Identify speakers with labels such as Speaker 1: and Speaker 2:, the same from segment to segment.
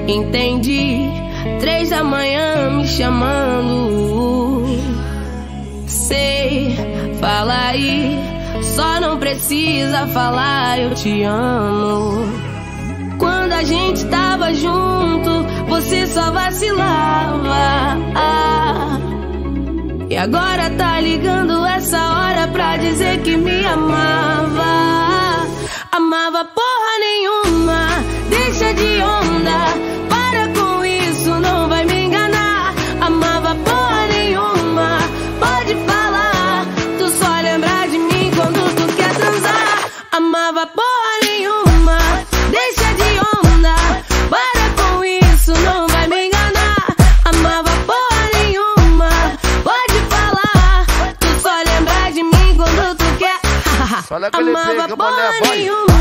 Speaker 1: Entendi, 3 da manhã me chamando. Sei, fala aí, só não precisa falar eu te amo. Quando a gente tava junto, você só vacilava. E agora tá ligando essa hora pra dizer que me amava. Amava porra nenhuma, deixa de onda, para com isso, não vai me enganar. Amava porra nenhuma, pode falar, tu só lembra de mim quando tu quer transar. Amava porra nenhuma, deixa de onda, para com isso, não vai me enganar. Amava porra nenhuma, pode falar, tu só lembra de mim quando tu quer. Amava porra nenhuma.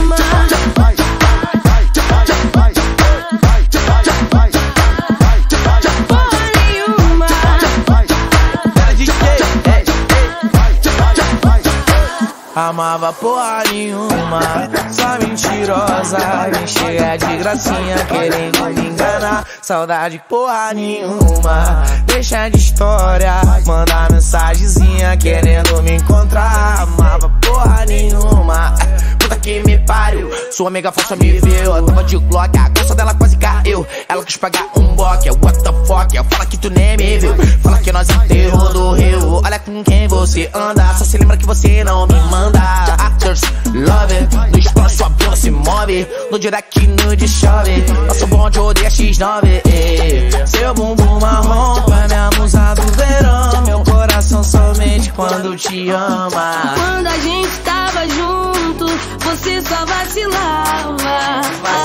Speaker 2: Amava porra nenhuma, só mentirosa, vem cheia de gracinha, querendo me enganar. Saudade porra nenhuma, deixa de história, manda mensagenzinha, querendo me encontrar. Amava porra nenhuma, puta que me pariu, sua amiga falsa me viu, eu tava de Glock, a calça dela quase caiu. Ela quis pagar um boque, what the fuck, fala que tu nem me viu, fala que nós é terror do Rio. Olha com quem você anda, só se lembra que você não me manda. Actors, love it, no espaço sua bunda se move, no direct nude chove, nosso bonde odeia X9. Seu bumbum marrom, é minha musa do verão, meu coração somente quando te ama.
Speaker 1: Quando a gente tava junto, você só vacilava.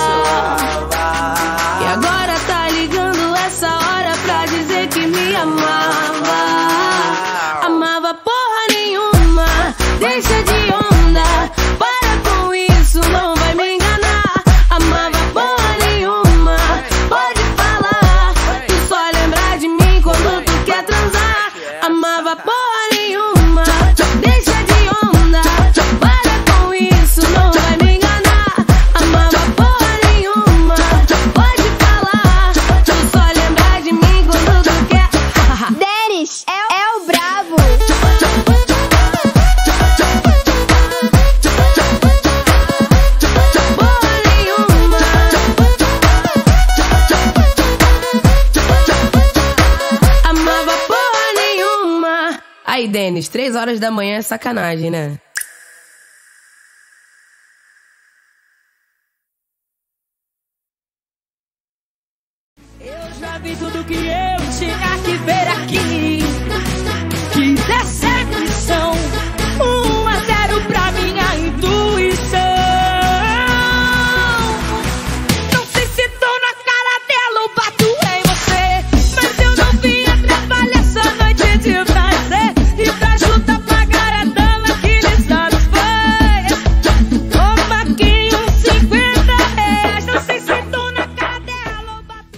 Speaker 1: E agora tá ligando essa hora pra dizer que me amava. Amava porra nenhuma, deixa de onda, para com isso, não vai me enganar. Amava porra nenhuma, pode falar, tu só lembra de mim quando tu quer transar. Amava porra nenhuma, deixa de onda, para com isso, não vai me enganar. Amava porra nenhuma, pode falar, tu só lembra de mim quando tu quer.
Speaker 3: Dennis é o brabo.
Speaker 1: Aí, Dennis, 3 horas da manhã é sacanagem, né?
Speaker 4: Eu já vi tudo que eu tinha que ver aqui. Que decepção, 1-0 pra minha intuição. Não sei se tô na cara dela ou bato em você, mas eu não vim atrapalhar essa noite de prazer. E pra juntar pagar a dama que lhe satisfaz. Ô Maquinho, R$50. Não sei se tô na cara dela ou bato.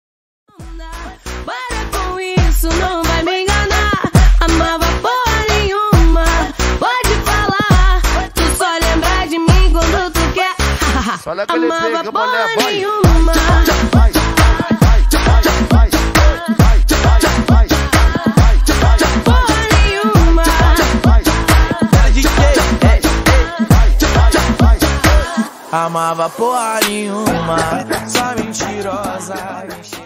Speaker 1: Para com isso, não vai me enganar. Amava porra nenhuma, pode falar, tu só lembra de mim quando tu quer. Amava porra nenhuma.
Speaker 2: Amava porra nenhuma, só mentirosa.